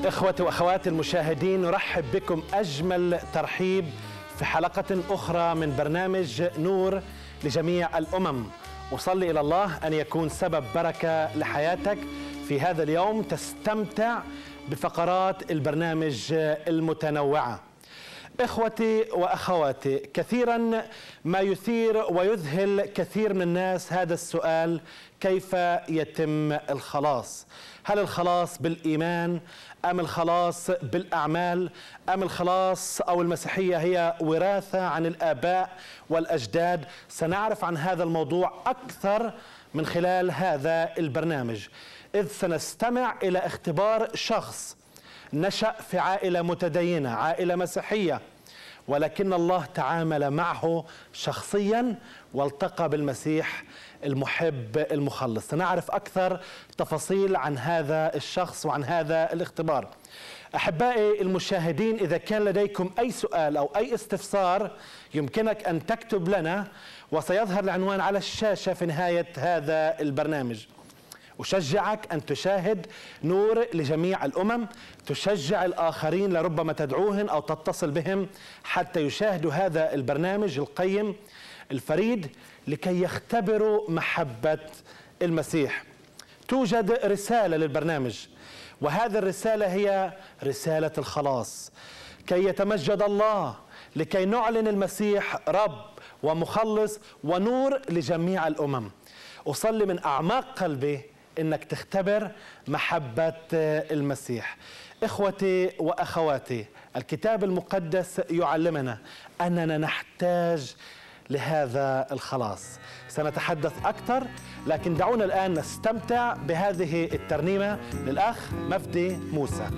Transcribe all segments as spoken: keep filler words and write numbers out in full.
إخوتي وأخواتي المشاهدين، نرحب بكم أجمل ترحيب في حلقة أخرى من برنامج نور لجميع الأمم. أصلي إلى الله أن يكون سبب بركة لحياتك في هذا اليوم، تستمتع بفقرات البرنامج المتنوعة. إخوتي وأخواتي، كثيرا ما يثير ويذهل كثير من الناس هذا السؤال: كيف يتم الخلاص؟ هل الخلاص بالإيمان أم الخلاص بالأعمال أم الخلاص أو المسيحية هي وراثة عن الآباء والأجداد؟ سنعرف عن هذا الموضوع أكثر من خلال هذا البرنامج، إذ سنستمع إلى اختبار شخص نشأ في عائلة متدينة، عائلة مسيحية، ولكن الله تعامل معه شخصيا والتقى بالمسيح المحب المخلص. سنعرف أكثر تفاصيل عن هذا الشخص وعن هذا الاختبار. أحبائي المشاهدين، إذا كان لديكم أي سؤال أو أي استفسار يمكنك أن تكتب لنا، وسيظهر العنوان على الشاشة في نهاية هذا البرنامج. أشجعك أن تشاهد نور لجميع الأمم، تشجع الآخرين، لربما تدعوهم أو تتصل بهم حتى يشاهدوا هذا البرنامج القيم الفريد لكي يختبروا محبة المسيح. توجد رسالة للبرنامج، وهذه الرسالة هي رسالة الخلاص، كي يتمجد الله، لكي نعلن المسيح رب ومخلص ونور لجميع الأمم. أصلي من أعماق قلبي إنك تختبر محبة المسيح. إخوتي وأخواتي، الكتاب المقدس يعلمنا أننا نحتاج لهذا الخلاص. سنتحدث أكثر، لكن دعونا الآن نستمتع بهذه الترنيمة للأخ مفدي موسى.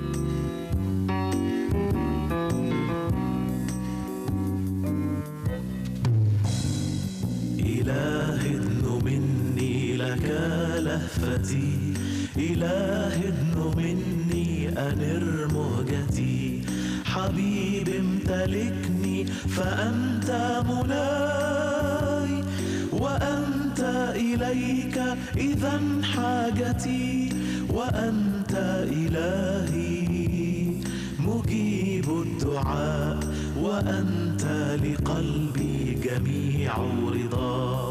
إله ادن مني لك لهفتي، إله ادن مني أنر مهجتي، حبيب امتلكني فأنت مناي، وأنت إليك إذا حاجتي، وأنت إلهي مجيب الدعاء، وأنت لقلبي جميع رضا.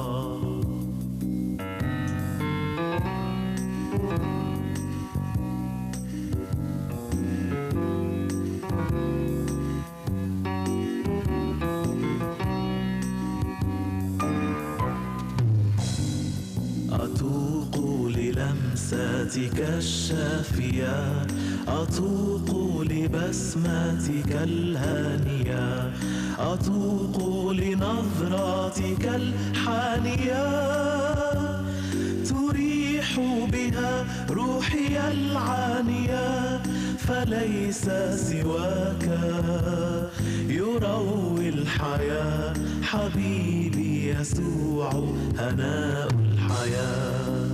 أتوق للمساتك الشافية، أتوق لبسمتك الهانية، أتوق لنظراتك الحانية، تريح بها روحي العانية، فليس سواك يروي الحياة، حبيبي يسوع هناء الحياة.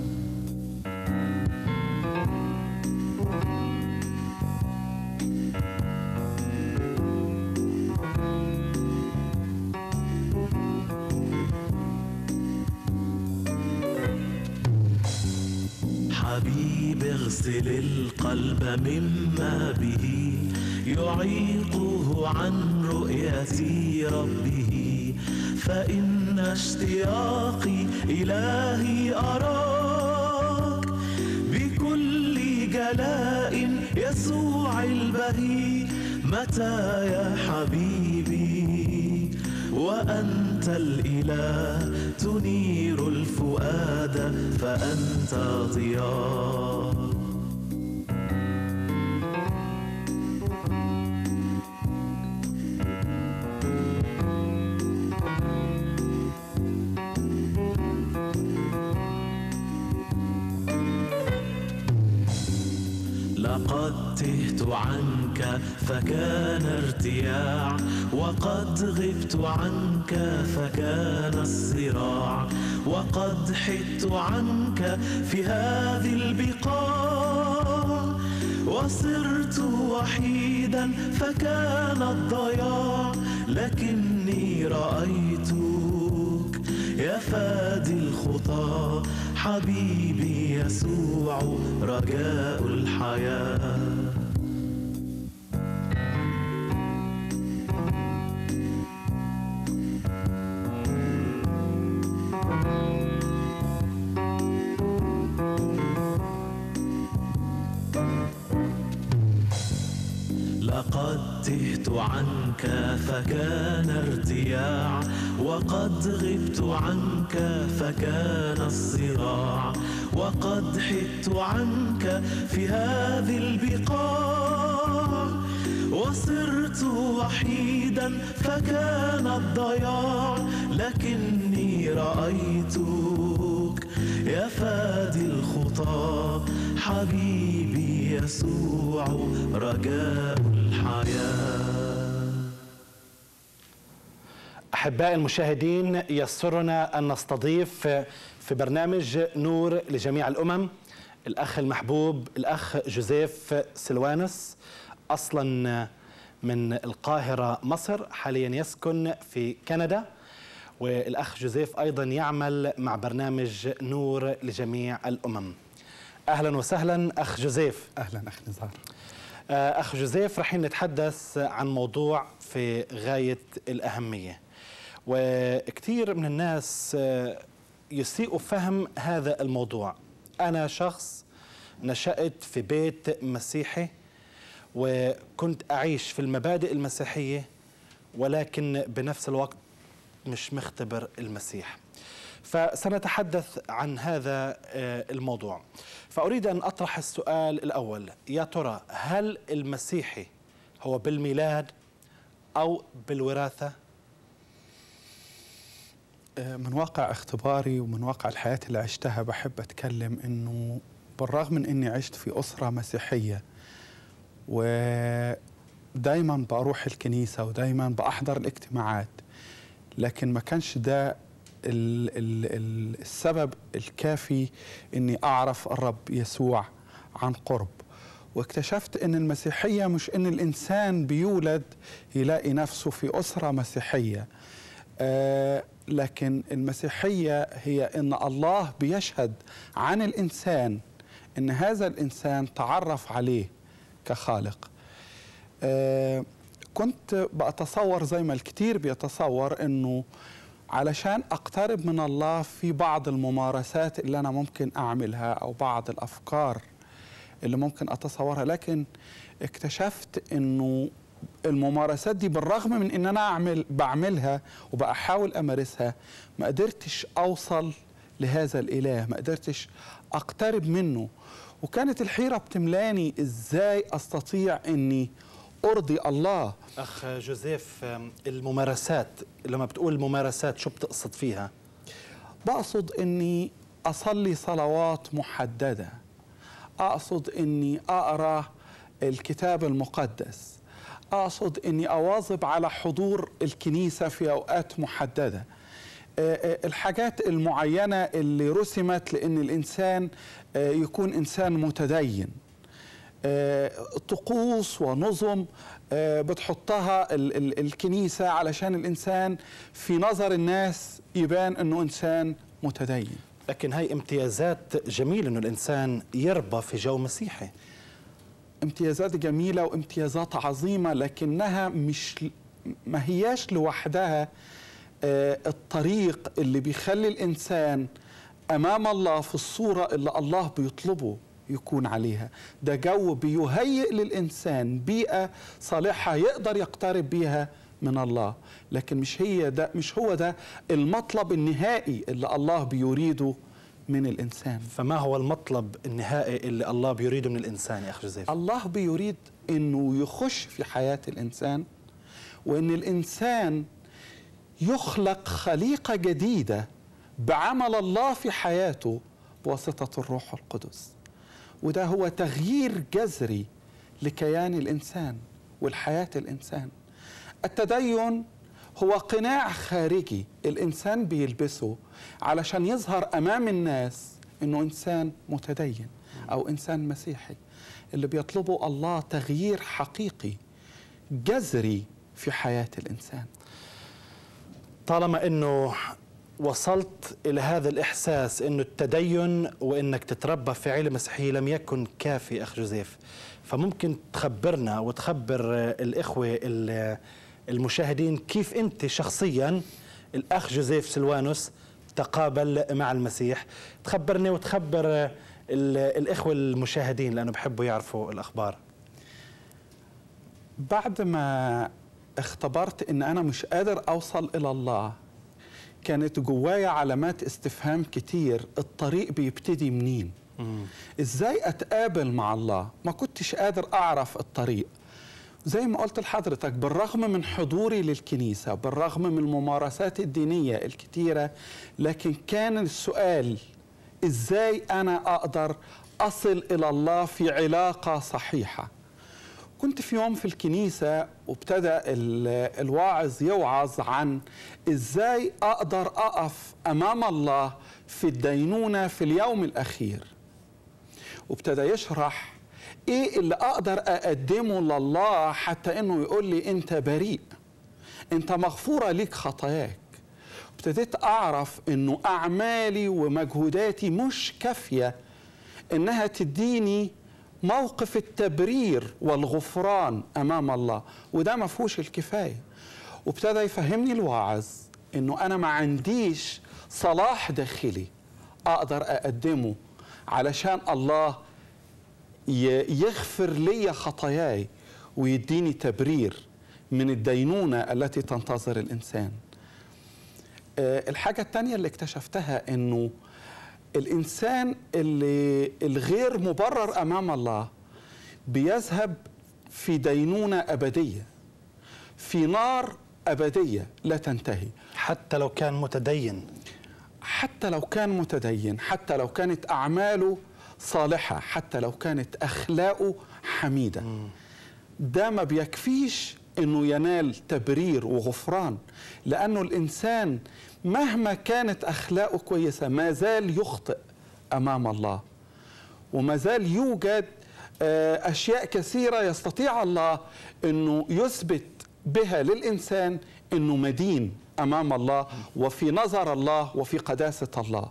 حبيب اغسل القلب مما به يعيقه عن رؤية ربه، فإن اشتياقي إلهي أراك بكل جلاء يسوع البهي. متى يا حبيبي وأنت الإله تنير الفؤاد، فأنت ضياء. لقد تهت عنك فكان ارتياع، وقد غبت عنك فكان الصراع، وقد حدت عنك في هذه البقاع، وصرت وحيدا فكان الضياع، لكني رأيتك يا فادي الخطى، حبيبي يسوع رجاء الحياة. لقد تهت عنك فكان ارتياع، وقد غبت عنك فكان الصراع، وقد حدت عنك في هذه البقاع، وصرت وحيدا فكان الضياع، لكني رأيتك يا فادي الخطى، حبيبي يسوع رجاء الحياة. أحبائي المشاهدين، يسرنا أن نستضيف في برنامج نور لجميع الأمم الأخ المحبوب الأخ جوزيف سلوانوس، أصلا من القاهرة مصر، حاليا يسكن في كندا. والأخ جوزيف أيضا يعمل مع برنامج نور لجميع الأمم. أهلا وسهلا أخ جوزيف. أهلا أخ نزار. أخ جوزيف، رح نتحدث عن موضوع في غاية الأهمية، وكثير من الناس يسيء فهم هذا الموضوع. أنا شخص نشأت في بيت مسيحي وكنت أعيش في المبادئ المسيحية، ولكن بنفس الوقت مش مختبر المسيح. فسنتحدث عن هذا الموضوع. فأريد أن أطرح السؤال الأول: يا ترى هل المسيحي هو بالميلاد أو بالوراثة؟ من واقع اختباري ومن واقع الحياة اللي عشتها بحب أتكلم إنه بالرغم من إني عشت في أسرة مسيحية ودايما بروح الكنيسة ودايما بأحضر الاجتماعات، لكن ما كانش ده ال ال السبب الكافي إني أعرف الرب يسوع عن قرب. واكتشفت إن المسيحية مش إن الإنسان بيولد يلاقي نفسه في أسرة مسيحية، آه لكن المسيحية هي إن الله بيشهد عن الإنسان إن هذا الإنسان تعرف عليه كخالق. آه كنت بتصور زي ما الكثير بيتصور إنه علشان أقترب من الله في بعض الممارسات اللي أنا ممكن أعملها أو بعض الأفكار اللي ممكن أتصورها، لكن اكتشفت إنه الممارسات دي بالرغم من إن أنا أعمل بعملها وبحاول أمارسها، ما قدرتش أوصل لهذا الإله، ما قدرتش أقترب منه. وكانت الحيرة بتملاني إزاي أستطيع إني أرضي الله. أخ جوزيف، الممارسات، لما بتقول الممارسات شو بتقصد فيها؟ بقصد إني أصلي صلوات محددة، أقصد إني أقرأ الكتاب المقدس، أقصد إني أواظب على حضور الكنيسة في أوقات محددة. الحاجات المعينة اللي رسمت لأن الإنسان يكون إنسان متدين، طقوس ونظم بتحطها الكنيسة علشان الإنسان في نظر الناس يبان أنه إنسان متدين. لكن هاي امتيازات جميلة أنه الإنسان يربى في جو مسيحي. امتيازات جميلة وامتيازات عظيمة، لكنها مش ما هياش لوحدها الطريق اللي بيخلي الإنسان أمام الله في الصورة اللي الله بيطلبه يكون عليها. ده جو بيهيئ للإنسان بيئة صالحة يقدر يقترب بيها من الله، لكن مش هي ده مش هو ده المطلب النهائي اللي الله بيريده من الإنسان. فما هو المطلب النهائي اللي الله بيريده من الإنسان يا أخ جوزيف؟ الله بيريد إنه يخش في حياة الإنسان، وإن الإنسان يخلق خليقة جديدة بعمل الله في حياته بواسطة الروح القدس. وده هو تغيير جذري لكيان الإنسان والحياة الإنسان. التدين هو قناع خارجي الإنسان بيلبسه علشان يظهر أمام الناس إنه إنسان متدين أو إنسان مسيحي. اللي بيطلبه الله تغيير حقيقي جذري في حياة الإنسان. طالما إنه وصلت إلى هذا الإحساس إنه التدين وإنك تتربى في عائلة مسيحية لم يكن كافي أخ جوزيف، فممكن تخبرنا وتخبر الإخوة المشاهدين كيف أنت شخصيا الأخ جوزيف سلوانوس تقابل مع المسيح؟ تخبرني وتخبر الإخوة المشاهدين لأنه بحبوا يعرفوا الأخبار. بعد ما اختبرت ان انا مش قادر اوصل الى الله، كانت جوايا علامات استفهام كتير. الطريق بيبتدي منين؟ مم. ازاي اتقابل مع الله؟ ما كنتش قادر اعرف الطريق. زي ما قلت لحضرتك، بالرغم من حضوري للكنيسة، بالرغم من الممارسات الدينية الكتيرة، لكن كان السؤال ازاي انا اقدر اصل الى الله في علاقة صحيحة. كنت في يوم في الكنيسة وابتدى الواعظ يوعظ عن ازاي اقدر اقف امام الله في الدينونة في اليوم الاخير، وابتدى يشرح ايه اللي اقدر اقدمه لله حتى انه يقول لي انت بريء، انت مغفورة ليك خطاياك. ابتديت اعرف انه اعمالي ومجهوداتي مش كافية انها تديني موقف التبرير والغفران امام الله، وده ما فيهوش الكفايه. وابتدى يفهمني الواعظ انه انا ما عنديش صلاح داخلي اقدر اقدمه علشان الله يغفر لي خطاياي ويديني تبرير من الدينونه التي تنتظر الانسان. الحاجه الثانيه اللي اكتشفتها انه الإنسان اللي الغير مبرر أمام الله بيذهب في دينونة أبدية، في نار أبدية لا تنتهي، حتى لو كان متدين. حتى لو كان متدين، حتى لو كانت أعماله صالحة، حتى لو كانت أخلاقه حميدة. م. ده ما بيكفيش إنه ينال تبرير وغفران، لأنه الإنسان مهما كانت أخلاقه كويسة ما زال يخطئ أمام الله، وما زال يوجد أشياء كثيرة يستطيع الله أنه يثبت بها للإنسان أنه مدين أمام الله وفي نظر الله وفي قداسة الله.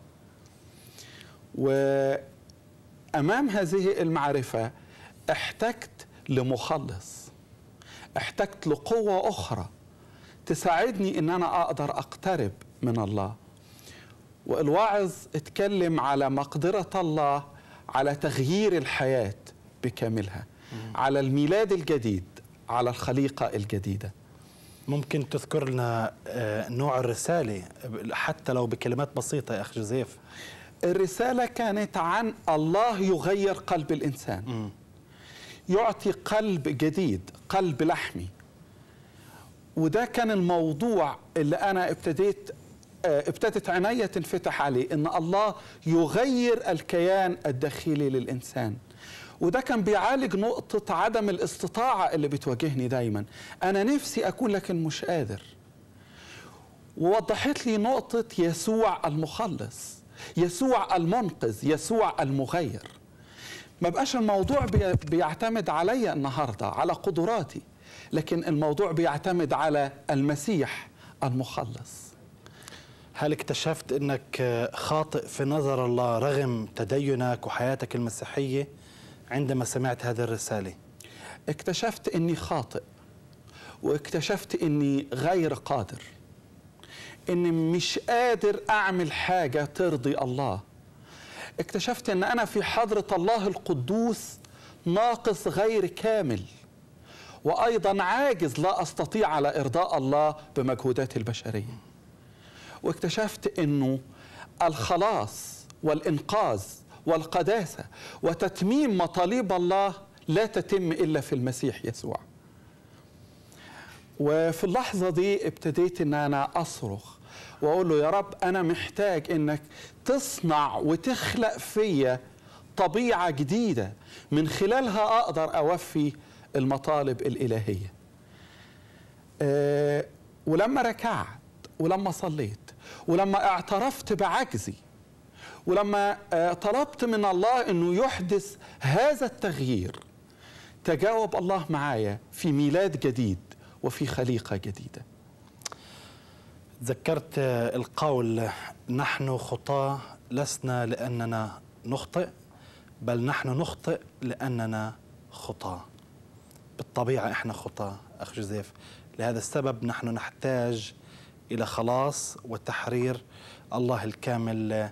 وأمام هذه المعرفة احتجت لمخلص، احتجت لقوة أخرى تساعدني أن أنا أقدر أقترب من الله. والواعظ اتكلم على مقدرة الله على تغيير الحياة بكاملها، مم. على الميلاد الجديد، على الخليقة الجديدة. ممكن تذكر لنا نوع الرسالة حتى لو بكلمات بسيطة يا أخ جوزيف؟ الرسالة كانت عن الله يغير قلب الإنسان، مم. يعطي قلب جديد، قلب لحمي. وده كان الموضوع اللي أنا ابتديت ابتدت عناية تنفتح عليه، إن الله يغير الكيان الداخلي للإنسان. وده كان بيعالج نقطة عدم الاستطاعة اللي بتواجهني دايما. أنا نفسي أكون لكن مش قادر. ووضحت لي نقطة يسوع المخلص، يسوع المنقذ، يسوع المغير. ما بقاش الموضوع بيعتمد عليا النهاردة على قدراتي، لكن الموضوع بيعتمد على المسيح المخلص. هل اكتشفت أنك خاطئ في نظر الله رغم تدينك وحياتك المسيحية عندما سمعت هذه الرسالة؟ اكتشفت أني خاطئ، واكتشفت أني غير قادر، أني مش قادر أعمل حاجة ترضي الله. اكتشفت أن أنا في حضرة الله القدوس ناقص غير كامل، وأيضا عاجز لا أستطيع على إرضاء الله بمجهوداتي البشرية. واكتشفت أنه الخلاص والإنقاذ والقداسة وتتميم مطالب الله لا تتم إلا في المسيح يسوع. وفي اللحظة دي ابتديت أن أنا أصرخ وأقول له: يا رب، أنا محتاج أنك تصنع وتخلق فيا طبيعة جديدة من خلالها أقدر أوفي المطالب الإلهية. أه ولما ركعت، ولما صليت، ولما اعترفت بعجزي، ولما أه طلبت من الله أنه يحدث هذا التغيير، تجاوب الله معايا في ميلاد جديد وفي خليقة جديدة. ذكرت القول: نحن خطاة لسنا لأننا نخطئ، بل نحن نخطئ لأننا خطاة. بالطبيعة إحنا خطاة أخ جوزيف، لهذا السبب نحن نحتاج إلى خلاص وتحرير الله الكامل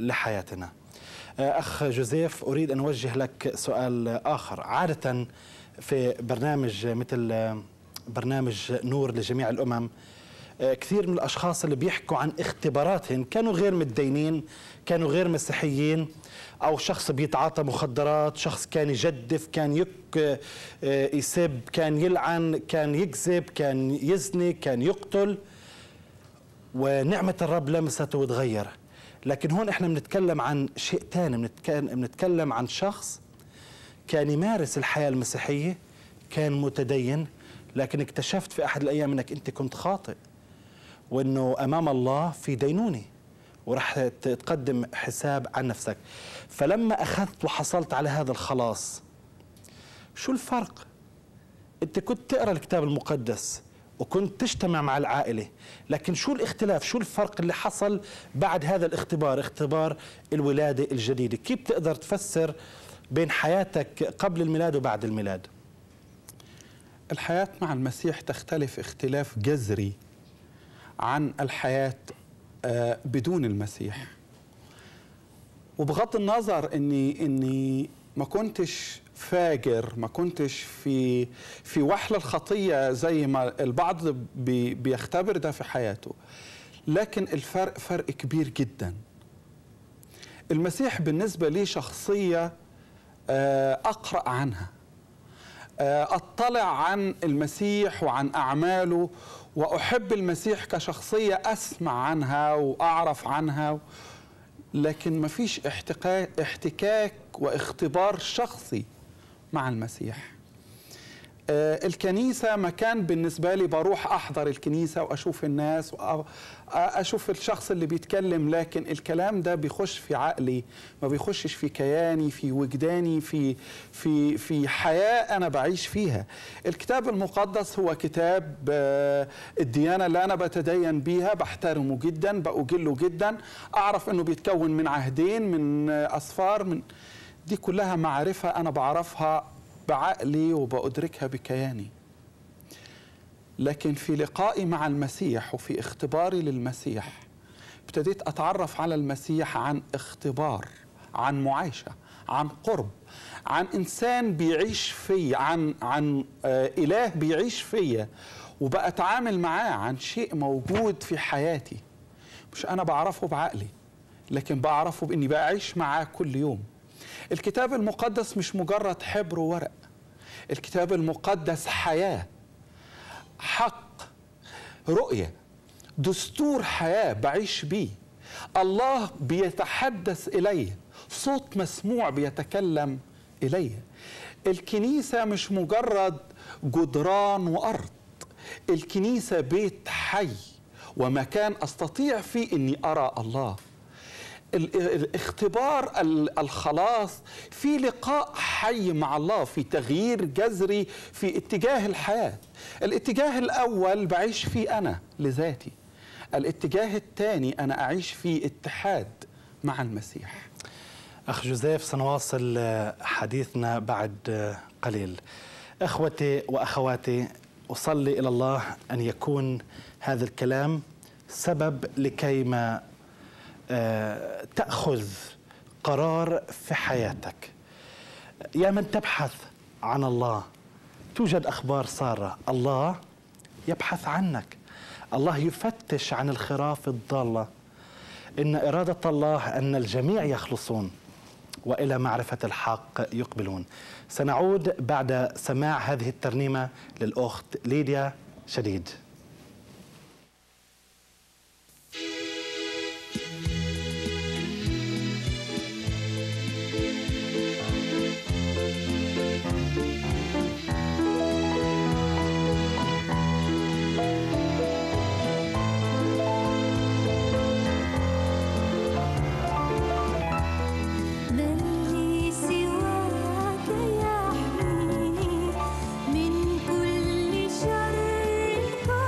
لحياتنا. أخ جوزيف، أريد أن أوجه لك سؤال آخر. عادة في برنامج مثل برنامج نور لجميع الأمم كثير من الأشخاص اللي بيحكوا عن اختباراتهم كانوا غير متدينين، كانوا غير مسيحيين، أو شخص بيتعاطى مخدرات، شخص كان يجدف، كان يك يسب، كان يلعن، كان يكذب، كان يزني، كان يقتل، ونعمة الرب لمسته وتغير. لكن هون احنا بنتكلم عن شيء ثاني، بنتكلم عن شخص كان يمارس الحياة المسيحية، كان متدين، لكن اكتشفت في أحد الأيام أنك أنت كنت خاطئ، وأنه أمام الله في دينونة ورح تقدم حساب عن نفسك. فلما أخذت وحصلت على هذا الخلاص، شو الفرق؟ أنت كنت تقرأ الكتاب المقدس وكنت تجتمع مع العائلة، لكن شو الاختلاف؟ شو الفرق اللي حصل بعد هذا الاختبار، اختبار الولادة الجديدة؟ كيف تقدر تفسر بين حياتك قبل الميلاد وبعد الميلاد؟ الحياة مع المسيح تختلف اختلاف جذري عن الحياة بدون المسيح. وبغض النظر اني اني ما كنتش فاجر، ما كنتش في في وحل الخطية زي ما البعض بي بيختبر ده في حياته، لكن الفرق فرق كبير جدا. المسيح بالنسبة لي شخصية أقرأ عنها، أطلع عن المسيح وعن أعماله، وأحب المسيح كشخصية، أسمع عنها وأعرف عنها، لكن ما فيش احتكاك واختبار شخصي مع المسيح. الكنيسة مكان بالنسبة لي، بروح أحضر الكنيسة وأشوف الناس وأشوف الشخص اللي بيتكلم، لكن الكلام ده بيخش في عقلي، ما بيخشش في كياني، في وجداني، في في في حياة أنا بعيش فيها. الكتاب المقدس هو كتاب الديانة اللي أنا بتدين بيها، بحترمه جدا، بأجله جدا، أعرف إنه بيتكون من عهدين، من أسفار، من دي كلها معرفة أنا بعرفها بعقلي وبأدركها بكياني. لكن في لقائي مع المسيح وفي اختباري للمسيح ابتديت أتعرف على المسيح عن اختبار، عن معايشة، عن قرب، عن إنسان بيعيش في، عن عن آه إله بيعيش فيا، وبقى أتعامل معاه عن شيء موجود في حياتي، مش أنا بعرفه بعقلي، لكن بعرفه بإني بعيش معاه كل يوم. الكتاب المقدس مش مجرد حبر وورق، الكتاب المقدس حياة، حق، رؤية، دستور حياة بعيش بيه. الله بيتحدث إلي، صوت مسموع بيتكلم إلي. الكنيسة مش مجرد جدران وأرض، الكنيسة بيت حي ومكان أستطيع فيه أني أرى الله. الاختبار الخلاص في لقاء حي مع الله، في تغيير جذري في اتجاه الحياة. الاتجاه الأول بعيش فيه أنا لذاتي، الاتجاه الثاني أنا أعيش فيه اتحاد مع المسيح. أخ جوزيف، سنواصل حديثنا بعد قليل. أخوتي وأخواتي، أصلي إلى الله أن يكون هذا الكلام سبب لكيما تأخذ قرار في حياتك. يا من تبحث عن الله، توجد أخبار سارة، الله يبحث عنك، الله يفتش عن الخراف الضالة. إن إرادة الله أن الجميع يخلصون وإلى معرفة الحق يقبلون. سنعود بعد سماع هذه الترنيمة للأخت ليديا شديد. من كل شر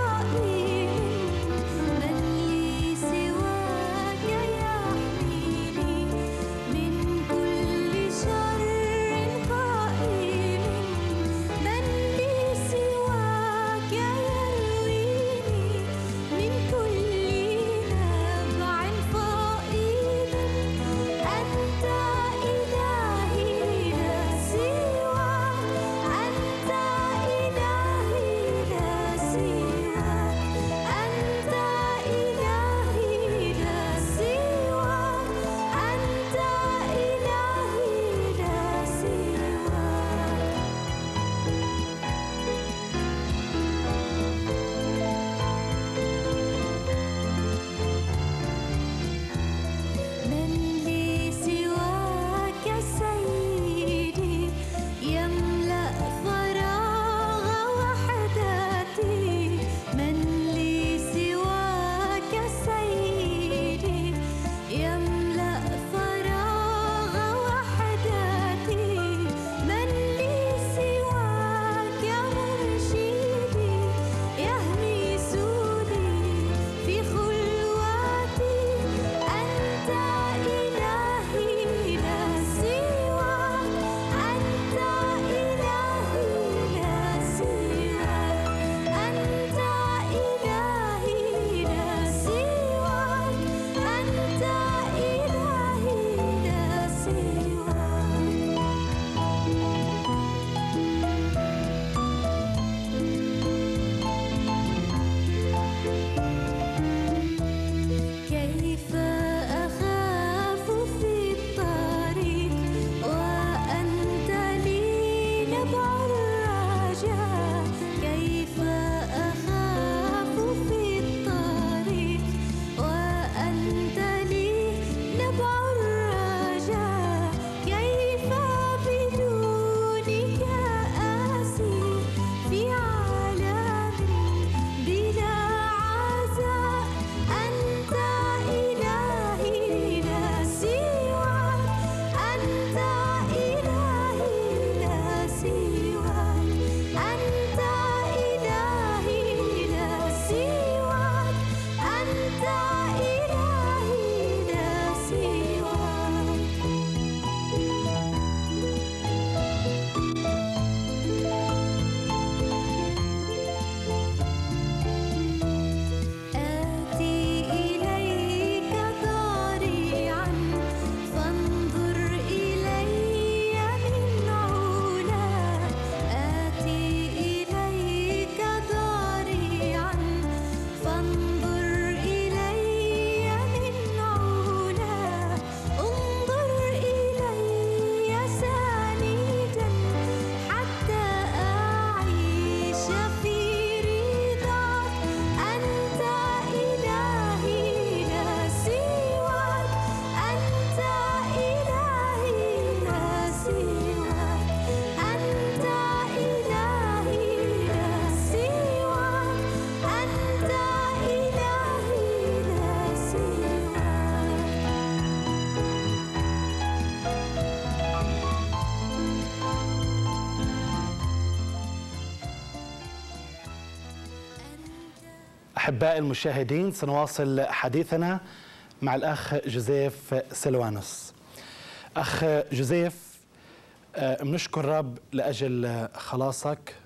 أحباء المشاهدين، سنواصل حديثنا مع الأخ جوزيف سلوانوس. أخ جوزيف، بنشكر رب لأجل خلاصك،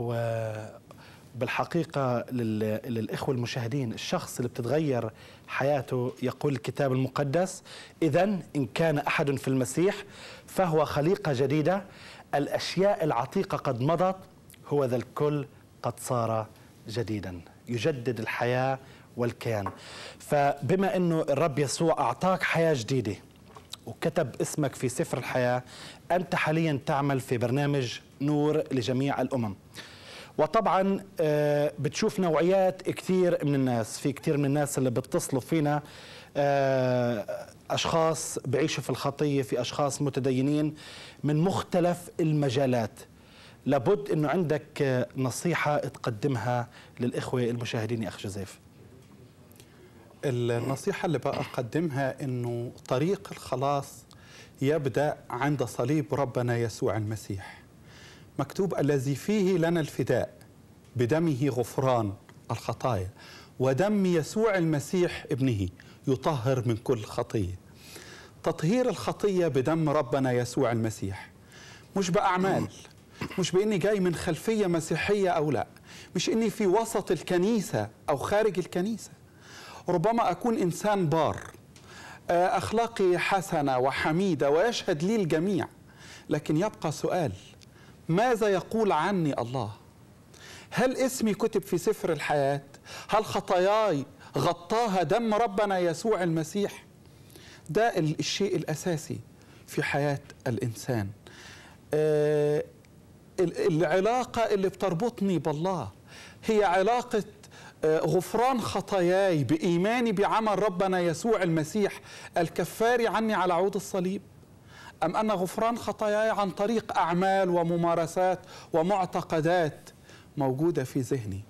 وبالحقيقة للإخوة المشاهدين الشخص اللي بتتغير حياته يقول الكتاب المقدس: إذن إن كان أحد في المسيح فهو خليقة جديدة، الأشياء العتيقة قد مضت، هو ذا الكل قد صار جديدا. يجدد الحياة والكيان. فبما أنه الرب يسوع أعطاك حياة جديدة وكتب اسمك في سفر الحياة، أنت حاليا تعمل في برنامج نور لجميع الأمم. وطبعا بتشوف نوعيات كثير من الناس، في كثير من الناس اللي بتصلوا فينا أشخاص بعيشوا في الخطية، في أشخاص متدينين من مختلف المجالات. لابد أنه عندك نصيحة تقدمها للإخوة المشاهدين يا أخ جوزيف. النصيحة اللي بقى أقدمها أنه طريق الخلاص يبدأ عند صليب ربنا يسوع المسيح. مكتوب: الذي فيه لنا الفداء بدمه غفران الخطايا، ودم يسوع المسيح ابنه يطهر من كل خطية. تطهير الخطية بدم ربنا يسوع المسيح، مش بأعمال، مش بإني جاي من خلفية مسيحية أو لا، مش إني في وسط الكنيسة أو خارج الكنيسة. ربما أكون إنسان بار، أخلاقي حسنة وحميدة ويشهد لي الجميع، لكن يبقى سؤال: ماذا يقول عني الله؟ هل اسمي كتب في سفر الحياة؟ هل خطاياي غطاها دم ربنا يسوع المسيح؟ ده الشيء الأساسي في حياة الإنسان. آه العلاقة اللي بتربطني بالله هي علاقة غفران خطاياي بإيماني بعمل ربنا يسوع المسيح الكفاري عني على عود الصليب، أم أن غفران خطاياي عن طريق أعمال وممارسات ومعتقدات موجودة في ذهني؟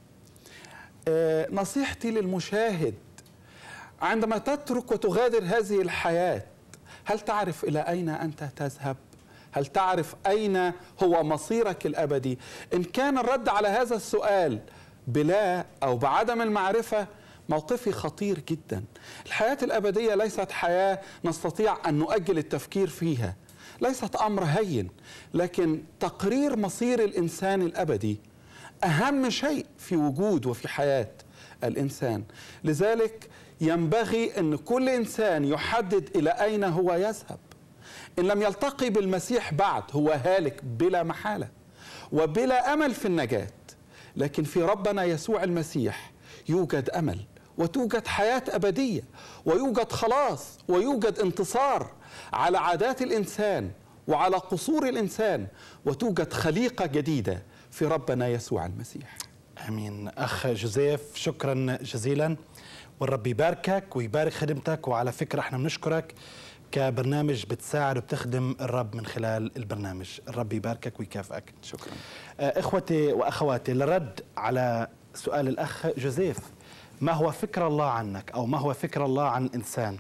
آه نصيحتي للمشاهد: عندما تترك وتغادر هذه الحياة، هل تعرف إلى أين أنت تذهب؟ هل تعرف أين هو مصيرك الأبدي؟ إن كان الرد على هذا السؤال بلا أو بعدم المعرفة، موقفي خطير جدا. الحياة الأبدية ليست حياة نستطيع أن نؤجل التفكير فيها، ليست أمر هين، لكن تقرير مصير الإنسان الأبدي أهم شيء في وجود وفي حياة الإنسان. لذلك ينبغي أن كل إنسان يحدد إلى أين هو يذهب. إن لم يلتقي بالمسيح بعد هو هالك بلا محالة وبلا أمل في النجاة، لكن في ربنا يسوع المسيح يوجد أمل، وتوجد حياة أبدية، ويوجد خلاص، ويوجد انتصار على عادات الإنسان وعلى قصور الإنسان، وتوجد خليقة جديدة في ربنا يسوع المسيح. آمين. أخ جوزيف، شكرا جزيلا، والرب يباركك ويبارك خدمتك. وعلى فكرة احنا بنشكرك كبرنامج بتساعد وبتخدم الرب من خلال البرنامج. الرب يباركك ويكافئك. شكرا. إخوتي وأخواتي، للرد على سؤال الأخ جوزيف: ما هو فكر الله عنك أو ما هو فكر الله عن الإنسان؟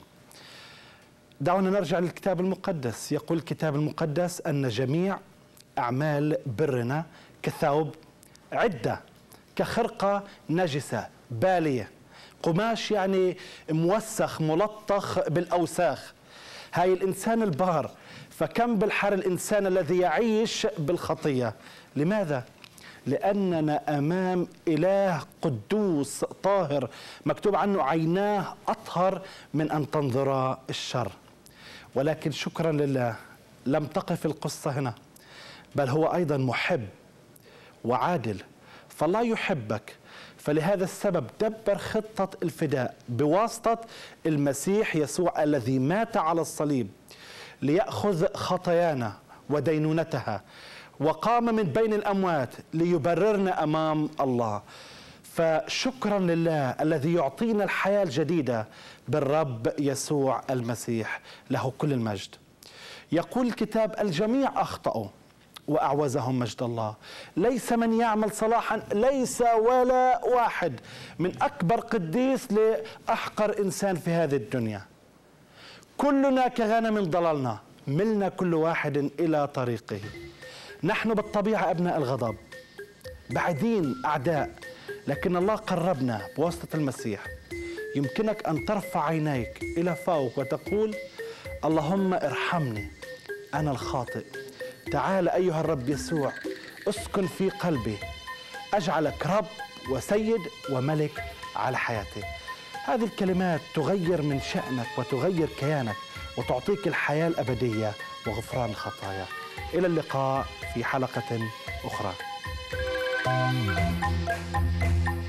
دعونا نرجع للكتاب المقدس. يقول الكتاب المقدس أن جميع أعمال برنا كثوب عدة، كخرقة نجسة بالية. قماش يعني موسخ ملطخ بالأوساخ. هاي الإنسان البار، فكم بالحر الإنسان الذي يعيش بالخطية. لماذا؟ لأننا أمام إله قدوس طاهر، مكتوب عنه عيناه أطهر من أن تنظر الشر. ولكن شكرا لله لم تقف القصة هنا، بل هو أيضا محب وعادل. فالله يحبك، فلهذا السبب دبر خطة الفداء بواسطة المسيح يسوع الذي مات على الصليب ليأخذ خطايانا ودينونتها، وقام من بين الأموات ليبررنا أمام الله. فشكرا لله الذي يعطينا الحياة الجديدة بالرب يسوع المسيح، له كل المجد. يقول الكتاب: الجميع أخطأوا وأعوزهم مجد الله، ليس من يعمل صلاحا، ليس ولا واحد، من أكبر قديس لأحقر إنسان في هذه الدنيا. كلنا كغنم ضللنا، ملنا كل واحد إلى طريقه. نحن بالطبيعة أبناء الغضب، بعدين أعداء، لكن الله قربنا بواسطة المسيح. يمكنك أن ترفع عينيك إلى فوق وتقول: اللهم ارحمني أنا الخاطئ. تعال أيها الرب يسوع، اسكن في قلبي، أجعلك رب وسيد وملك على حياتي. هذه الكلمات تغير من شأنك وتغير كيانك وتعطيك الحياة الأبدية وغفران الخطايا. إلى اللقاء في حلقة أخرى.